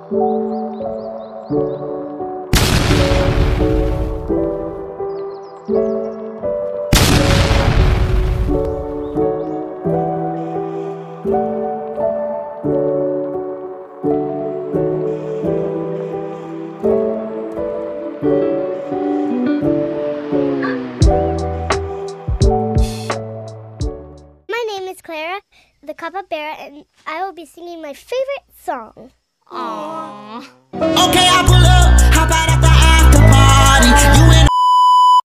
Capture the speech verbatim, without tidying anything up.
The capybara, and I will be singing my favorite song. Aww. Okay, I pull up, hop out at the after party. You